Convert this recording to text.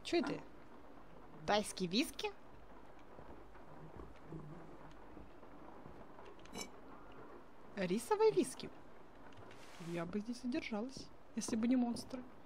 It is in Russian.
Что это? Тайский виски? Рисовый виски? Я бы здесь задержалась, если бы не монстры.